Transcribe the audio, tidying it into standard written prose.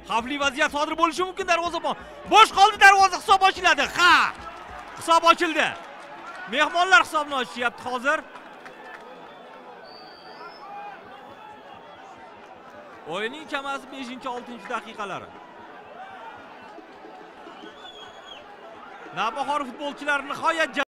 Xavfli vaziyat sodir bo'lishi mumkin darvozabon. Bosh qoldi, darvoza hisob ochiladi. Ha! Hisob ochildi. Mehmonlar hisobni ochyapti hozir. O'yinning chamasi 5-6 daqiqalari. Navbahor futbolchilari nihoyat